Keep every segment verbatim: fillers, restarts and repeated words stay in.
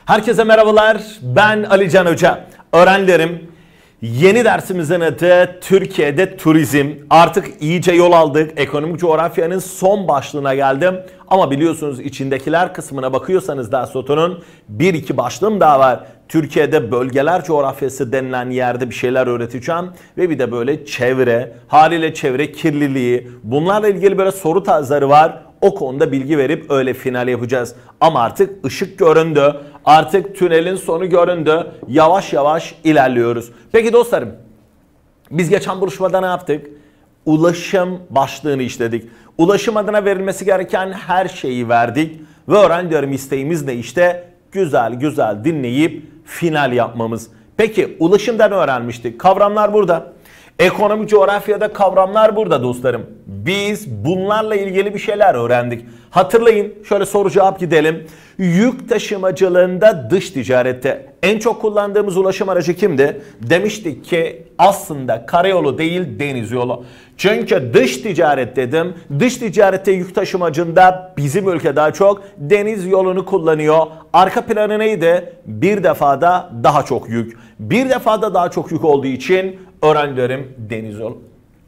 Herkese merhabalar, ben Ali Can Hoca. Öğrencilerim, yeni dersimizin adı Türkiye'de turizm. Artık iyice yol aldık. Ekonomik coğrafyanın son başlığına geldim. Ama biliyorsunuz içindekiler kısmına bakıyorsanız ders notunun bir iki başlığım daha var. Türkiye'de bölgeler coğrafyası denilen yerde bir şeyler öğreteceğim. Ve bir de böyle çevre, haliyle çevre kirliliği, bunlarla ilgili böyle soru tarzları var. O konuda bilgi verip öyle final yapacağız. Ama artık ışık göründü. Artık tünelin sonu göründü. Yavaş yavaş ilerliyoruz. Peki dostlarım, biz geçen buluşmada ne yaptık? Ulaşım başlığını işledik. Ulaşım adına verilmesi gereken her şeyi verdik. Ve öğrencilerim isteğimiz ne işte? Güzel güzel dinleyip final yapmamız. Peki ulaşımdan öğrenmiştik. Kavramlar burada. Ekonomik coğrafyada kavramlar burada dostlarım. Biz bunlarla ilgili bir şeyler öğrendik. Hatırlayın, şöyle soru cevap gidelim. Yük taşımacılığında dış ticarette en çok kullandığımız ulaşım aracı kimdi? Demiştik ki aslında karayolu değil deniz yolu. Çünkü dış ticaret dedim. Dış ticarette yük taşımacında bizim ülke daha çok deniz yolunu kullanıyor. Arka planı neydi? Bir defada daha çok yük. Bir defada daha çok yük olduğu için öğrencilerim deniz yolu.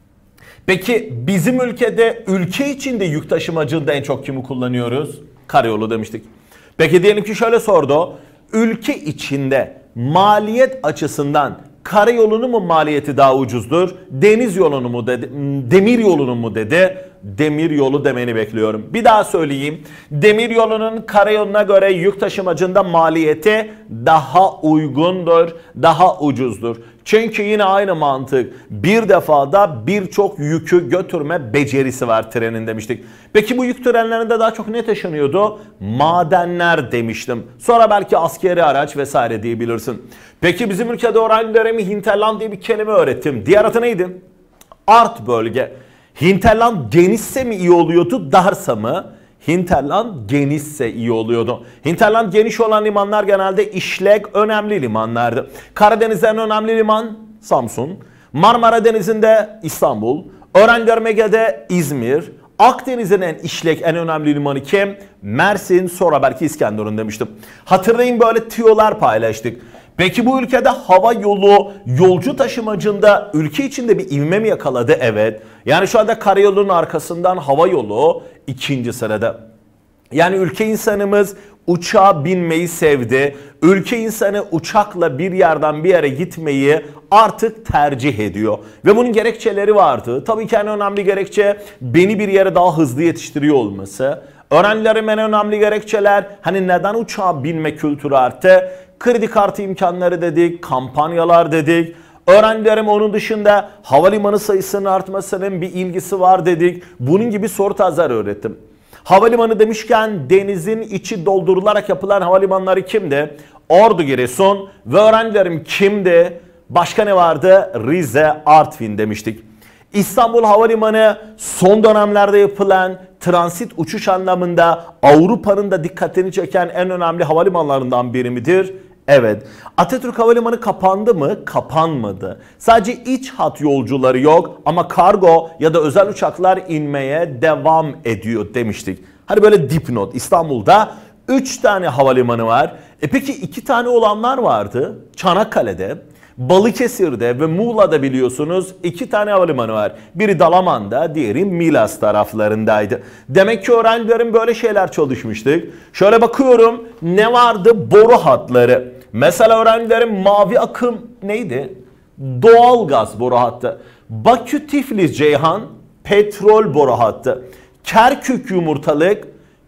Peki bizim ülkede ülke içinde yük taşımacılığında en çok kimi kullanıyoruz? Karayolu demiştik. Peki diyelim ki şöyle sordu. Ülke içinde maliyet açısından karayolunun mu maliyeti daha ucuzdur? Deniz yolunu mu dedi? Demir yolunun mu dedi? Demir yolu demeni bekliyorum. Bir daha söyleyeyim. Demir yolunun karayoluna göre yük taşımacında maliyeti daha uygundur, daha ucuzdur. Çünkü yine aynı mantık. Bir defada birçok yükü götürme becerisi var trenin demiştik. Peki bu yük trenlerinde daha çok ne taşınıyordu? Madenler demiştim. Sonra belki askeri araç vesaire diyebilirsin. Peki bizim ülkede öğrencilerime hinterland diye bir kelime öğrettim. Diğer adı neydi? Art bölge. Hinterland genişse mi iyi oluyordu, darsa mı? Hinterland genişse iyi oluyordu. Hinterland geniş olan limanlar genelde işlek önemli limanlardı. Karadeniz'de en önemli liman Samsun. Marmara Denizi'nde İstanbul. Öğrencilerim Ege'de İzmir. Akdeniz'in en işlek en önemli limanı kim? Mersin, sonra belki İskenderun demiştim. Hatırlayın, böyle tiyolar paylaştık. Peki bu ülkede hava yolu yolcu taşımacında ülke içinde bir ivme mi yakaladı? Evet. Yani şu anda karayolunun arkasından hava yolu ikinci sırada. Yani ülke insanımız uçağa binmeyi sevdi. Ülke insanı uçakla bir yerden bir yere gitmeyi artık tercih ediyor. Ve bunun gerekçeleri vardı. Tabii ki en önemli gerekçe beni bir yere daha hızlı yetiştiriyor olması. Öğrencilerim en önemli gerekçeler hani neden uçağa binme kültürü arttı? Kredi kartı imkanları dedik, kampanyalar dedik. Öğrencilerim onun dışında havalimanı sayısının artmasının bir ilgisi var dedik. Bunun gibi soru tarzları öğrettim. Havalimanı demişken denizin içi doldurularak yapılan havalimanları kimdi? Ordu, Giresun. Ve öğrencilerim kimdi? Başka ne vardı? Rize, Artvin demiştik. İstanbul Havalimanı son dönemlerde yapılan transit uçuş anlamında Avrupa'nın da dikkatini çeken en önemli havalimanlarından biri midir? Evet. Atatürk Havalimanı kapandı mı? Kapanmadı. Sadece iç hat yolcuları yok ama kargo ya da özel uçaklar inmeye devam ediyor demiştik. Hani böyle dipnot. İstanbul'da üç tane havalimanı var. E peki iki tane olanlar vardı. Çanakkale'de, Balıkesir'de ve Muğla'da biliyorsunuz iki tane havalimanı var. Biri Dalaman'da, diğeri Milas taraflarındaydı. Demek ki öğrencilerim böyle şeyler çalışmıştık. Şöyle bakıyorum, ne vardı? Boru hatları. Mesela öğrencilerim mavi akım neydi? Doğalgaz boru hattı. Bakü Tiflis Ceyhan petrol boru hattı. Kerkük Yumurtalık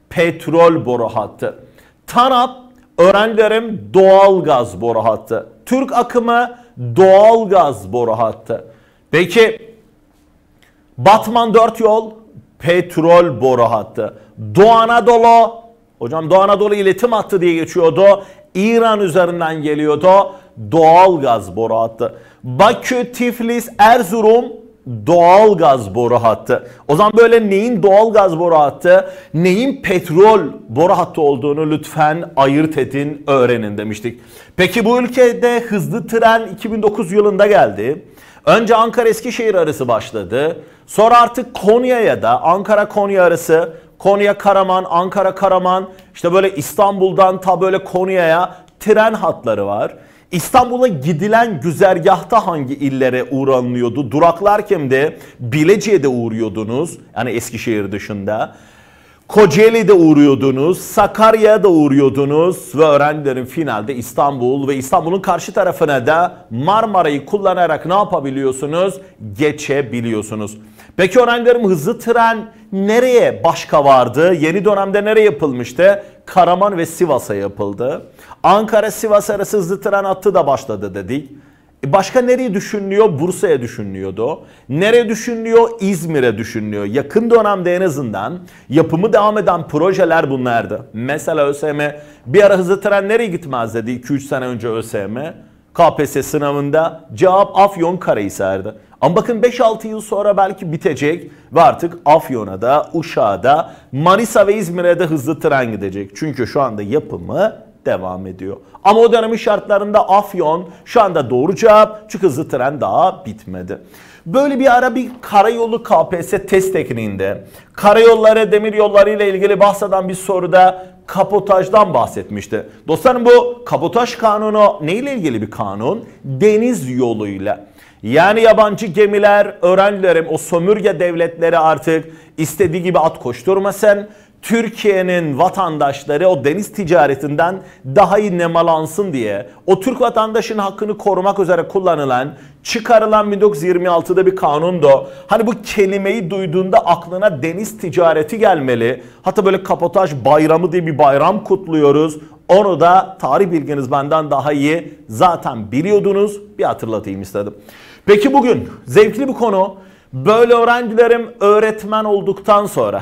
petrol boru hattı. TANAP öğrencilerim doğalgaz boru hattı. Türk akımı doğalgaz boru hattı. Peki Batman dört yol petrol boru hattı. Doğu Anadolu, hocam Doğu Anadolu iletim hattı diye geçiyordu. İran üzerinden geliyordu. Doğalgaz boru hattı. Bakü, Tiflis, Erzurum doğalgaz boru hattı. O zaman böyle neyin doğalgaz boru hattı, neyin petrol boru hattı olduğunu lütfen ayırt edin, öğrenin demiştik. Peki bu ülkede hızlı tren iki bin dokuz yılında geldi. Önce Ankara-Eskişehir arası başladı. Sonra artık Konya'ya da Ankara-Konya arası, Konya-Karaman, Ankara-Karaman, işte böyle İstanbul'dan ta böyle Konya'ya tren hatları var. İstanbul'a gidilen güzergahta hangi illere uğranıyordu? Duraklar kimdi? Bilecik'e de uğruyordunuz. Yani Eskişehir dışında. Kocaeli'de uğruyordunuz, Sakarya'da uğruyordunuz ve öğrencilerin finalde İstanbul ve İstanbul'un karşı tarafına da Marmara'yı kullanarak ne yapabiliyorsunuz? Geçebiliyorsunuz. Peki öğrencilerim, hızlı tren nereye başka vardı? Yeni dönemde nereye yapılmıştı? Karaman ve Sivas'a yapıldı. Ankara-Sivas arası hızlı tren hattı da başladı dedik. Başka nereye düşünülüyor? Bursa'ya düşünülüyordu. Nereye düşünülüyor? İzmir'e düşünülüyor. Yakın dönemde en azından yapımı devam eden projeler bunlardı. Mesela ÖSYM bir ara hızlı tren nereye gitmez dedi iki üç sene önce ÖSYM. K P S S sınavında cevap Afyonkarahisar'dı. Ama bakın beş altı yıl sonra belki bitecek ve artık Afyon'a da, Uşak'a da, Manisa ve İzmir'e de hızlı tren gidecek. Çünkü şu anda yapımı devam ediyor. Ama o dönemin şartlarında Afyon şu anda doğru cevap, çünkü hızlı tren daha bitmedi. Böyle bir ara bir karayolu K P S S test tekniğinde karayolları, demir yolları ile ilgili bahseden bir soruda kapotajdan bahsetmişti. Dostlarım, bu kapotaj kanunu neyle ilgili bir kanun? Deniz yoluyla. Yani yabancı gemiler, öğrencilerim, o sömürge devletleri artık istediği gibi at koşturmasın. Türkiye'nin vatandaşları o deniz ticaretinden daha iyi nemalansın diye o Türk vatandaşının hakkını korumak üzere kullanılan, çıkarılan bin dokuz yüz yirmi altıda bir kanundu. Hani bu kelimeyi duyduğunda aklına deniz ticareti gelmeli. Hatta böyle kapotaj bayramı diye bir bayram kutluyoruz. Onu da tarih bilginiz benden daha iyi zaten biliyordunuz. Bir hatırlatayım istedim. Peki bugün zevkli bir konu. Böyle öğrencilerim öğretmen olduktan sonra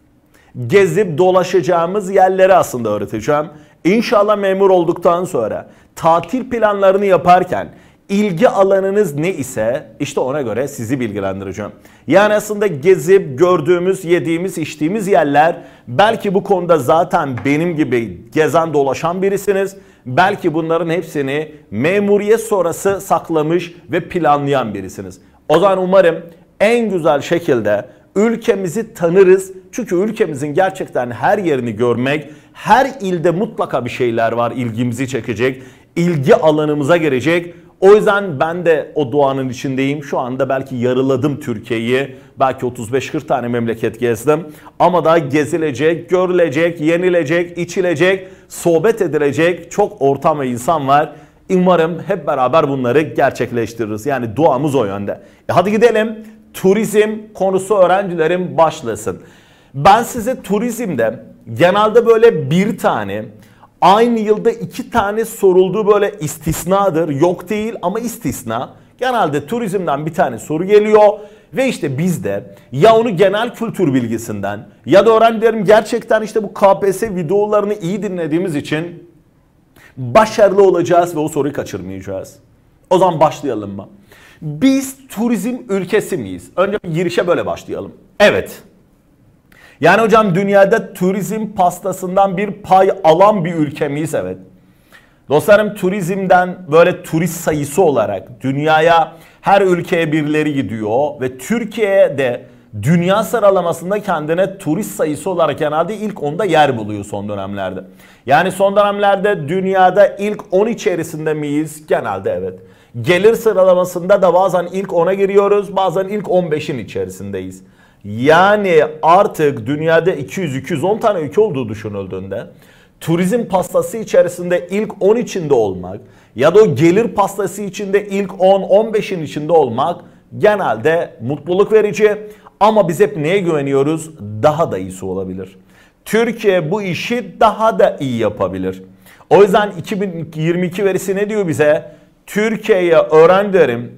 gezip dolaşacağımız yerleri aslında öğreteceğim. İnşallah memur olduktan sonra tatil planlarını yaparken ilgi alanınız ne ise işte ona göre sizi bilgilendireceğim. Yani aslında gezip gördüğümüz, yediğimiz, içtiğimiz yerler, belki bu konuda zaten benim gibi gezen dolaşan birisiniz. Belki bunların hepsini memuriyet sonrası saklamış ve planlayan birisiniz. O zaman umarım en güzel şekilde ülkemizi tanırız. Çünkü ülkemizin gerçekten her yerini görmek, her ilde mutlaka bir şeyler var ilgimizi çekecek, ilgi alanımıza girecek. O yüzden ben de o doğanın içindeyim. Şu anda belki yarıladım Türkiye'yi. Belki otuz beş kırk tane memleket gezdim. Ama daha gezilecek, görülecek, yenilecek, içilecek, sohbet edilecek çok ortam ve insan var. Umarım hep beraber bunları gerçekleştiririz. Yani duamız o yönde. E hadi gidelim. Turizm konusu öğrencilerim başlasın. Ben size turizmde genelde böyle bir tane, aynı yılda iki tane sorulduğu böyle istisnadır. Yok değil ama istisna. Genelde turizmden bir tane soru geliyor ve işte biz de ya onu genel kültür bilgisinden ya da öğrencilerim gerçekten işte bu K P S S videolarını iyi dinlediğimiz için başarılı olacağız ve o soruyu kaçırmayacağız. O zaman başlayalım mı? Biz turizm ülkesi miyiz? Önce bir girişe böyle başlayalım. Evet. Yani hocam dünyada turizm pastasından bir pay alan bir ülke miyiz? Evet. Dostlarım, turizmden böyle turist sayısı olarak dünyaya, her ülkeye birileri gidiyor ve Türkiye'de dünya sıralamasında kendine turist sayısı olarak genelde ilk onda yer buluyor son dönemlerde. Yani son dönemlerde dünyada ilk on içerisinde miyiz? Genelde evet. Gelir sıralamasında da bazen ilk ona giriyoruz, bazen ilk on beşin içerisindeyiz. Yani artık dünyada iki yüz iki yüz on tane ülke olduğu düşünüldüğünde turizm pastası içerisinde ilk on içinde olmak ya da o gelir pastası içinde ilk on on beşin içinde olmak genelde mutluluk verici. Ama biz hep neye güveniyoruz? Daha da iyisi olabilir. Türkiye bu işi daha da iyi yapabilir. O yüzden iki bin yirmi iki verisi ne diyor bize? Türkiye'ye öğrencilerim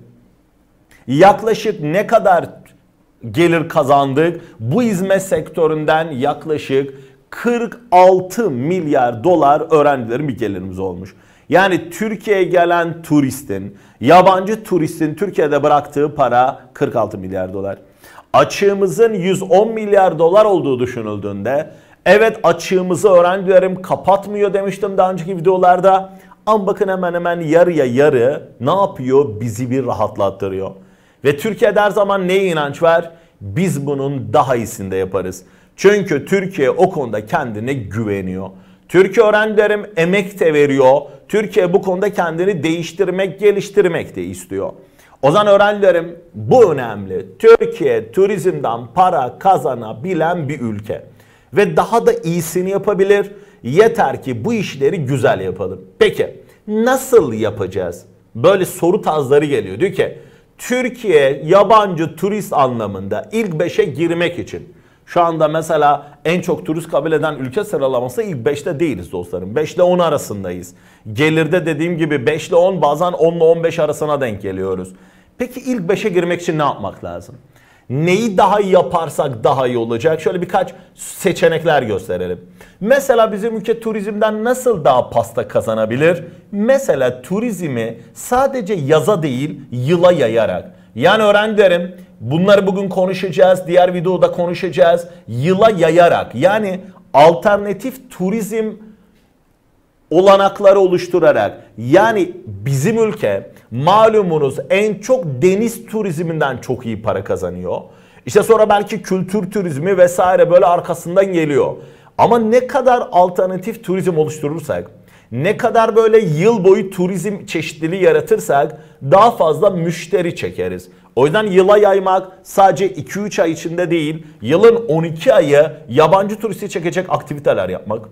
yaklaşık ne kadar gelir kazandık? Bu hizmet sektöründen yaklaşık kırk altı milyar dolar öğrencilerin bir gelirimiz olmuş. Yani Türkiye'ye gelen turistin, yabancı turistin Türkiye'de bıraktığı para kırk altı milyar dolar. Açığımızın yüz on milyar dolar olduğu düşünüldüğünde, evet açığımızı öğrencilerim kapatmıyor demiştim daha önceki videolarda. Ama bakın hemen hemen yarıya yarı ne yapıyor? Bizi bir rahatlattırıyor. Ve Türkiye'de her zaman neye inanç var? Biz bunun daha iyisini de yaparız. Çünkü Türkiye o konuda kendine güveniyor. Türkiye öğrencilerim emek de veriyor. Türkiye bu konuda kendini değiştirmek, geliştirmek de istiyor. O zaman öğrencilerim bu önemli. Türkiye turizmden para kazanabilen bir ülke. Ve daha da iyisini yapabilir. Yeter ki bu işleri güzel yapalım. Peki nasıl yapacağız? Böyle soru tarzları geliyor. Diyor ki Türkiye yabancı turist anlamında ilk beşe girmek için. Şu anda mesela en çok turist kabul eden ülke sıralaması ilk beşte değiliz dostlarım. beş ile on arasındayız. Gelirde dediğim gibi beş ile on, bazen on ile on beş arasına denk geliyoruz. Peki ilk beşe girmek için ne yapmak lazım? Neyi daha iyi yaparsak daha iyi olacak? Şöyle birkaç seçenekler gösterelim. Mesela bizim ülke turizmden nasıl daha pasta kazanabilir? Mesela turizmi sadece yaza değil yıla yayarak. Yani öğrencilerim bunları bugün konuşacağız. Diğer videoda konuşacağız. Yıla yayarak, yani alternatif turizm olanakları oluşturarak, yani bizim ülke malumunuz en çok deniz turizminden çok iyi para kazanıyor. İşte sonra belki kültür turizmi vesaire böyle arkasından geliyor. Ama ne kadar alternatif turizm oluşturursak, ne kadar böyle yıl boyu turizm çeşitliliği yaratırsak daha fazla müşteri çekeriz. O yüzden yıla yaymak sadece iki üç ay içinde değil, yılın on iki ayı yabancı turisti çekecek aktiviteler yapmak.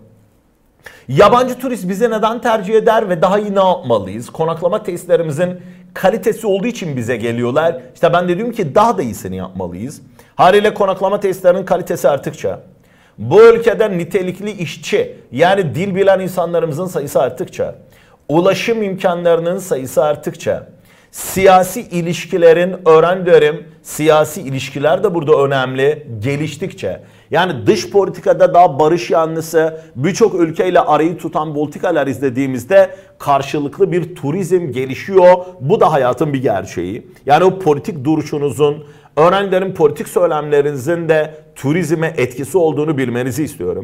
Yabancı turist bize neden tercih eder ve daha iyi ne yapmalıyız? Konaklama tesislerimizin kalitesi olduğu için bize geliyorlar. İşte ben de diyorum ki daha da iyisini yapmalıyız. Haliyle konaklama tesislerinin kalitesi arttıkça, bu ülkede nitelikli işçi, yani dil bilen insanlarımızın sayısı arttıkça, ulaşım imkanlarının sayısı arttıkça, siyasi ilişkilerin, öğrencilerim, siyasi ilişkiler de burada önemli, geliştikçe, yani dış politikada daha barış yanlısı birçok ülkeyle arayı tutan politikalar izlediğimizde karşılıklı bir turizm gelişiyor. Bu da hayatın bir gerçeği. Yani o politik duruşunuzun, öğrencilerin politik söylemlerinizin de turizme etkisi olduğunu bilmenizi istiyorum.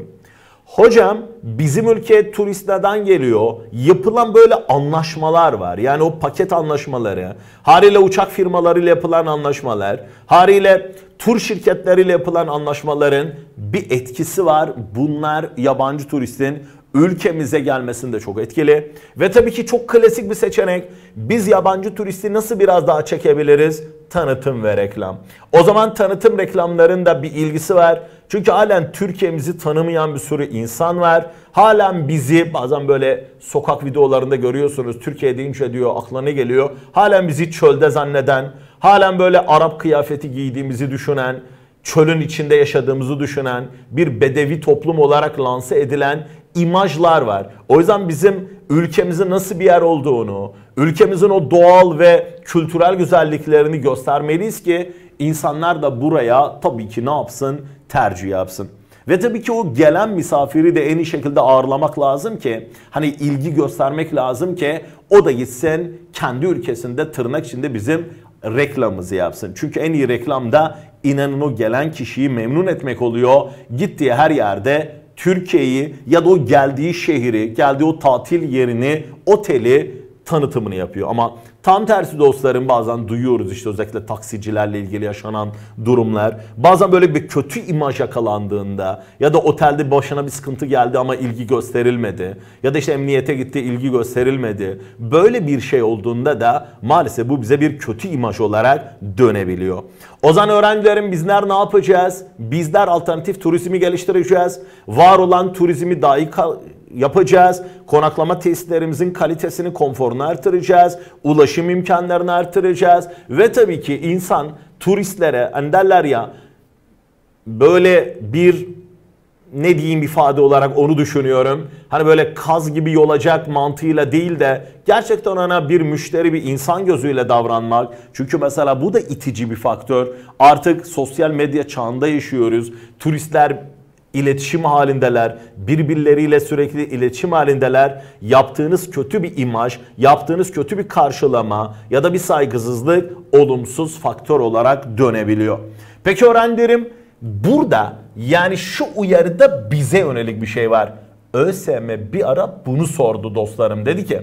Hocam bizim ülkeye turist neden geliyor? Yapılan böyle anlaşmalar var. Yani o paket anlaşmaları, haliyle uçak firmalarıyla yapılan anlaşmalar, haliyle tur şirketleriyle yapılan anlaşmaların bir etkisi var. Bunlar yabancı turistin ülkemize gelmesinde çok etkili. Ve tabii ki çok klasik bir seçenek. Biz yabancı turisti nasıl biraz daha çekebiliriz? Tanıtım ve reklam. O zaman tanıtım reklamların da bir ilgisi var. Çünkü halen Türkiye'mizi tanımayan bir sürü insan var. Halen bizi bazen böyle sokak videolarında görüyorsunuz. Türkiye deyince diyor aklına ne geliyor? Halen bizi çölde zanneden, halen böyle Arap kıyafeti giydiğimizi düşünen, çölün içinde yaşadığımızı düşünen, bir bedevi toplum olarak lanse edilen imajlar var. O yüzden bizim ülkemizin nasıl bir yer olduğunu, ülkemizin o doğal ve kültürel güzelliklerini göstermeliyiz ki insanlar da buraya tabii ki ne yapsın? Tercih yapsın. Ve tabii ki o gelen misafiri de en iyi şekilde ağırlamak lazım ki, hani ilgi göstermek lazım ki o da gitsin kendi ülkesinde tırnak içinde bizim reklamımızı yapsın. Çünkü en iyi reklam da inanın o gelen kişiyi memnun etmek oluyor. Gittiği her yerde Türkiye'yi ya da o geldiği şehri, geldiği o tatil yerini, oteli tanıtımını yapıyor. Ama tam tersi dostlarım, bazen duyuyoruz işte özellikle taksicilerle ilgili yaşanan durumlar. Bazen böyle bir kötü imaj yakalandığında ya da otelde başına bir sıkıntı geldi ama ilgi gösterilmedi. Ya da işte emniyete gitti, ilgi gösterilmedi. Böyle bir şey olduğunda da maalesef bu bize bir kötü imaj olarak dönebiliyor. O zaman öğrencilerim bizler ne yapacağız? Bizler alternatif turizmi geliştireceğiz. Var olan turizmi daha iyi yapacağız. Konaklama tesislerimizin kalitesini, konforunu artıracağız. Ulaşım imkanlarını artıracağız. Ve tabii ki insan turistlere, hani derler ya, böyle bir ne diyeyim ifade olarak onu düşünüyorum. Hani böyle kaz gibi yolacak mantığıyla değil de gerçekten ona bir müşteri, bir insan gözüyle davranmak. Çünkü mesela bu da itici bir faktör. Artık sosyal medya çağında yaşıyoruz. Turistler İletişim halindeler, birbirleriyle sürekli iletişim halindeler. Yaptığınız kötü bir imaj, yaptığınız kötü bir karşılama ya da bir saygısızlık olumsuz faktör olarak dönebiliyor. Peki öğrencilerim, burada yani şu uyarıda bize yönelik bir şey var. ÖSYM bir ara bunu sordu dostlarım, dedi ki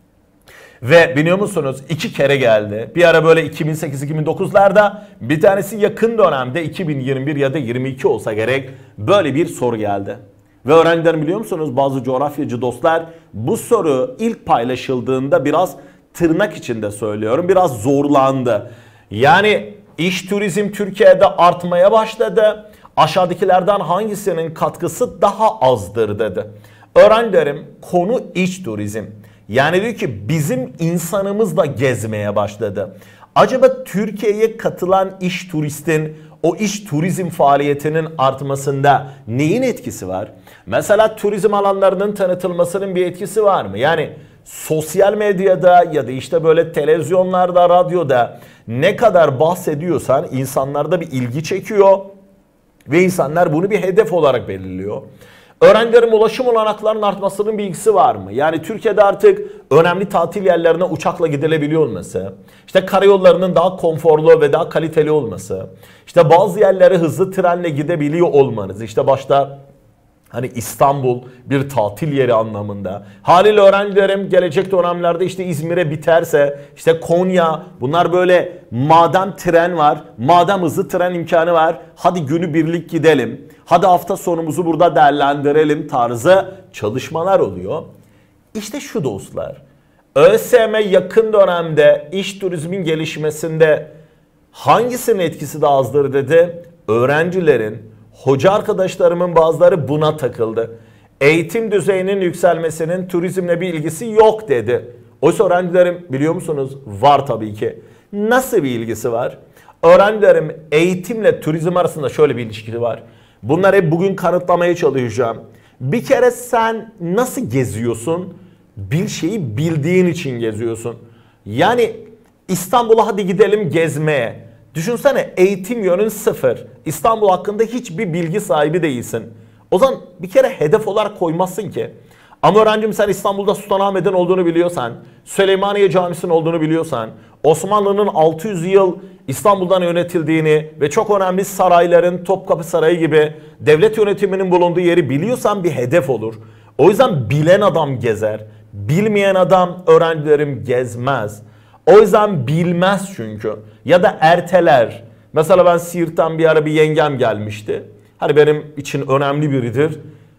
ve biliyor musunuz iki kere geldi. Bir ara böyle iki bin sekiz iki bin dokuzlarda, bir tanesi yakın dönemde iki bin yirmi bir ya da yirmi iki olsa gerek, böyle bir soru geldi. Ve öğrencilerim biliyor musunuz, bazı coğrafyacı dostlar bu soru ilk paylaşıldığında biraz tırnak içinde söylüyorum biraz zorlandı. Yani iş turizm Türkiye'de artmaya başladı. Aşağıdakilerden hangisinin katkısı daha azdır dedi. Öğrencilerim konu iç turizm. Yani diyor ki bizim insanımız da gezmeye başladı. Acaba Türkiye'ye katılan iş turistin o iş turizm faaliyetinin artmasında neyin etkisi var? Mesela turizm alanlarının tanıtılmasının bir etkisi var mı? Yani sosyal medyada ya da işte böyle televizyonlarda, radyoda ne kadar bahsediyorsan insanlarda bir ilgi çekiyor ve insanlar bunu bir hedef olarak belirliyor. Öğrencilerin ulaşım olanaklarının artmasının bir ilgisi var mı? Yani Türkiye'de artık önemli tatil yerlerine uçakla gidilebiliyor olması, işte karayollarının daha konforlu ve daha kaliteli olması, işte bazı yerlere hızlı trenle gidebiliyor olmanız, işte başta hani İstanbul bir tatil yeri anlamında. Haliyle öğrencilerim gelecek dönemlerde işte İzmir'e biterse, işte Konya, bunlar böyle madem tren var, madem hızlı tren imkanı var, hadi günübirlik gidelim, hadi hafta sonumuzu burada değerlendirelim tarzı çalışmalar oluyor. İşte şu dostlar, ÖSYM yakın dönemde iş turizmin gelişmesinde hangisinin etkisi daha azdır dedi. Öğrencilerin, hoca arkadaşlarımın bazıları buna takıldı. Eğitim düzeyinin yükselmesinin turizmle bir ilgisi yok dedi. Oysa öğrencilerim biliyor musunuz? Var tabii ki. Nasıl bir ilgisi var? Öğrencilerim eğitimle turizm arasında şöyle bir ilişki var. Bunları hep bugün kanıtlamaya çalışacağım. Bir kere sen nasıl geziyorsun? Bir şeyi bildiğin için geziyorsun. Yani İstanbul'a hadi gidelim gezmeye. Düşünsene eğitim yönün sıfır. İstanbul hakkında hiçbir bilgi sahibi değilsin. O zaman bir kere hedef olarak koymazsın ki. Ama öğrencim sen İstanbul'da Sultanahmet'in olduğunu biliyorsan, Süleymaniye Camisi'nin olduğunu biliyorsan, Osmanlı'nın altı yüz yıl İstanbul'dan yönetildiğini ve çok önemli sarayların, Topkapı Sarayı gibi devlet yönetiminin bulunduğu yeri biliyorsan bir hedef olur. O yüzden bilen adam gezer. Bilmeyen adam öğrencilerim gezmez. O yüzden bilmez çünkü. Ya da erteler. Mesela ben Siirt'ten bir ara bir yengem gelmişti. Hani benim için önemli biridir.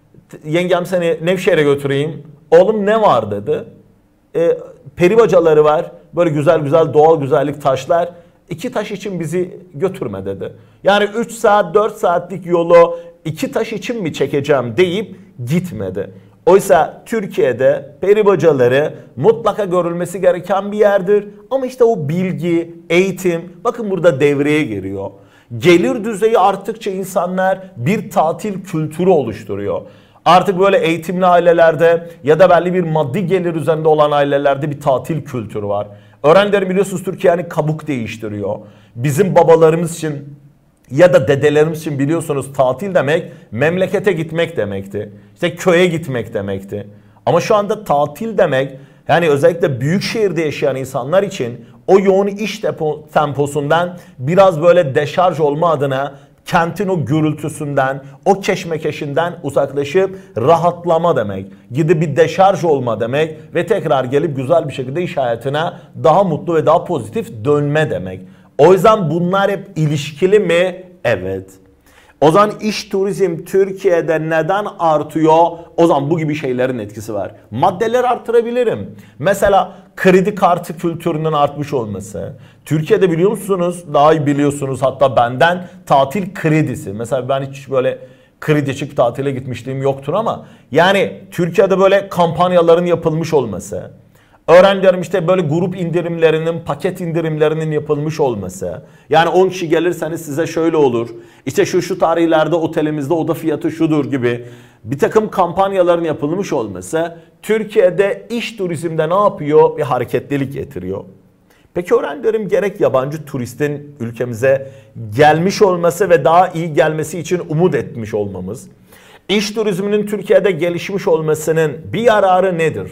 Yengem seni Nevşehir'e götüreyim. Oğlum ne var dedi. E, peri bacaları var. Böyle güzel güzel doğal güzellik taşlar. İki taş için bizi götürme dedi. Yani üç saat dört saatlik yolu iki taş için mi çekeceğim deyip gitmedi. Oysa Türkiye'de peri bacaları mutlaka görülmesi gereken bir yerdir. Ama işte o bilgi, eğitim bakın burada devreye giriyor. Gelir düzeyi arttıkça insanlar bir tatil kültürü oluşturuyor. Artık böyle eğitimli ailelerde ya da belli bir maddi gelir üzerinde olan ailelerde bir tatil kültürü var. Öğrencilerim biliyorsunuz Türkiye yani kabuk değiştiriyor. Bizim babalarımız için ya da dedelerimiz için biliyorsunuz tatil demek memlekete gitmek demekti. İşte köye gitmek demekti. Ama şu anda tatil demek yani özellikle büyük şehirde yaşayan insanlar için o yoğun iş tempo, temposundan biraz böyle deşarj olma adına kentin o gürültüsünden, o keşmekeşinden uzaklaşıp rahatlama demek. Gidip bir deşarj olma demek ve tekrar gelip güzel bir şekilde iş hayatına daha mutlu ve daha pozitif dönme demek. O yüzden bunlar hep ilişkili mi? Evet. O zaman iş turizm Türkiye'de neden artıyor? O zaman bu gibi şeylerin etkisi var. Maddeleri artırabilirim. Mesela kredi kartı kültürünün artmış olması. Türkiye'de biliyor musunuz? Daha iyi biliyorsunuz hatta benden tatil kredisi. Mesela ben hiç böyle kredi çekip tatile gitmişliğim yoktur ama yani Türkiye'de böyle kampanyaların yapılmış olması. Öğrencilerim işte böyle grup indirimlerinin, paket indirimlerinin yapılmış olması. Yani on kişi gelirseniz size şöyle olur. İşte şu şu tarihlerde otelimizde oda fiyatı şudur gibi bir takım kampanyaların yapılmış olması Türkiye'de iş turizmde ne yapıyor? Bir hareketlilik getiriyor. Peki öğrencilerim gerek yabancı turistin ülkemize gelmiş olması ve daha iyi gelmesi için umut etmiş olmamız. İş turizminin Türkiye'de gelişmiş olmasının bir yararı nedir?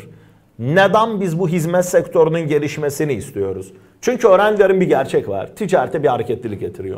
Neden biz bu hizmet sektörünün gelişmesini istiyoruz? Çünkü öğrencilerin bir gerçek var. Ticarete bir hareketlilik getiriyor.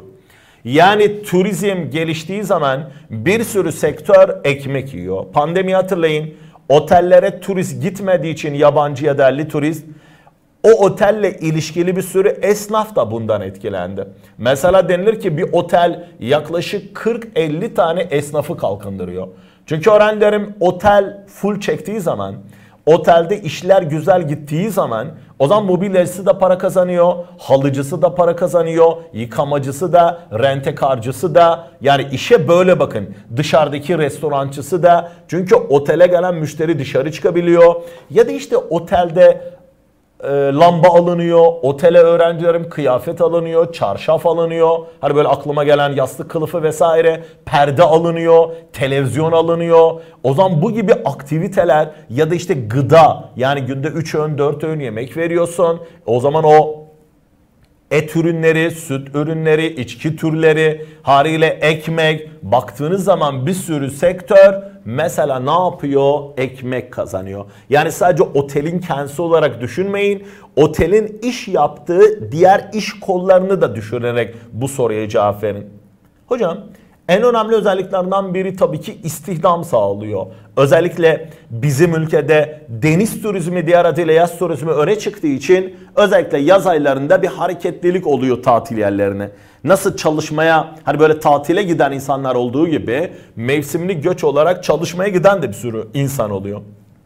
Yani turizm geliştiği zaman bir sürü sektör ekmek yiyor. Pandemi hatırlayın. Otellere turist gitmediği için yabancı ya da yerli turist o otelle ilişkili bir sürü esnaf da bundan etkilendi. Mesela denilir ki bir otel yaklaşık kırk elli tane esnafı kalkındırıyor. Çünkü öğrencilerim otel full çektiği zaman, otelde işler güzel gittiği zaman o zaman mobilyacısı da para kazanıyor, halıcısı da para kazanıyor, yıkamacısı da, rentekarcısı da. Yani işe böyle bakın. Dışarıdaki restorancısı da. Çünkü otele gelen müşteri dışarı çıkabiliyor. Ya da işte otelde e, lamba alınıyor, otele öğrencilerim kıyafet alınıyor, çarşaf alınıyor. Hani böyle aklıma gelen yastık kılıfı vesaire, perde alınıyor, televizyon alınıyor. O zaman bu gibi aktiviteler ya da işte gıda, yani günde üç öğün dört öğün yemek veriyorsun. O zaman o et ürünleri, süt ürünleri, içki türleri, haliyle ekmek, baktığınız zaman bir sürü sektör mesela ne yapıyor? Ekmek kazanıyor. Yani sadece otelin kendisi olarak düşünmeyin. Otelin iş yaptığı diğer iş kollarını da düşünerek bu soruya cevap verin. Hocam, en önemli özelliklerinden biri tabii ki istihdam sağlıyor. Özellikle bizim ülkede deniz turizmi, diğer adıyla yaz turizmi öne çıktığı için özellikle yaz aylarında bir hareketlilik oluyor tatil yerlerine. Nasıl çalışmaya, hani böyle tatile giden insanlar olduğu gibi mevsimli göç olarak çalışmaya giden de bir sürü insan oluyor.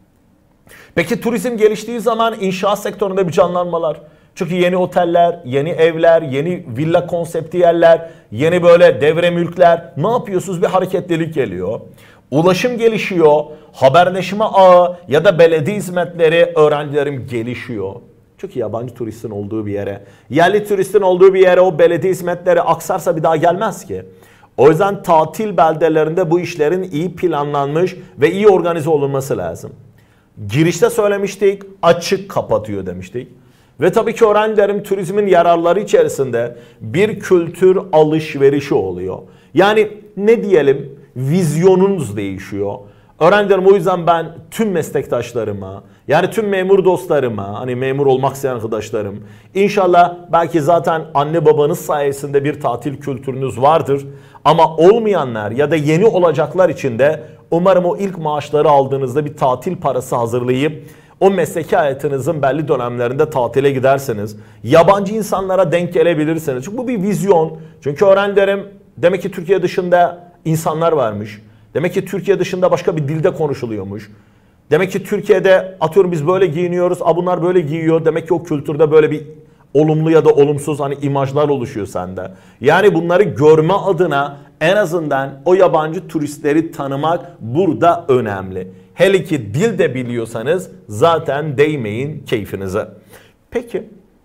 Peki turizm geliştiği zaman inşaat sektöründe bir canlanmalar. Çünkü yeni oteller, yeni evler, yeni villa konsepti yerler, yeni böyle devre mülkler, ne yapıyorsunuz? Bir hareketlilik geliyor. Ulaşım gelişiyor, haberleşme ağı ya da belediye hizmetleri öğrencilerim gelişiyor. Çünkü yabancı turistin olduğu bir yere, yerli turistin olduğu bir yere o belediye hizmetleri aksarsa bir daha gelmez ki. O yüzden tatil beldelerinde bu işlerin iyi planlanmış ve iyi organize olunması lazım. Girişte söylemiştik, açık kapatıyor demiştik. Ve tabii ki öğrencilerim turizmin yararları içerisinde bir kültür alışverişi oluyor. Yani ne diyelim, vizyonunuz değişiyor. Öğrencilerim, o yüzden ben tüm meslektaşlarıma, yani tüm memur dostlarıma, hani memur olmak isteyen arkadaşlarım, inşallah belki zaten anne babanız sayesinde bir tatil kültürünüz vardır. Ama olmayanlar ya da yeni olacaklar için de umarım o ilk maaşları aldığınızda bir tatil parası hazırlayıp o mesleki hayatınızın belli dönemlerinde tatile giderseniz, yabancı insanlara denk gelebilirsiniz. Çünkü bu bir vizyon. Çünkü öğrencilerim, demek ki Türkiye dışında insanlar varmış. Demek ki Türkiye dışında başka bir dilde konuşuluyormuş. Demek ki Türkiye'de atıyorum biz böyle giyiniyoruz, a bunlar böyle giyiyor. Demek ki o kültürde böyle bir olumlu ya da olumsuz hani imajlar oluşuyor sende. Yani bunları görme adına en azından o yabancı turistleri tanımak burada önemli. Hele ki dil de biliyorsanız zaten değmeyin keyfinize. Peki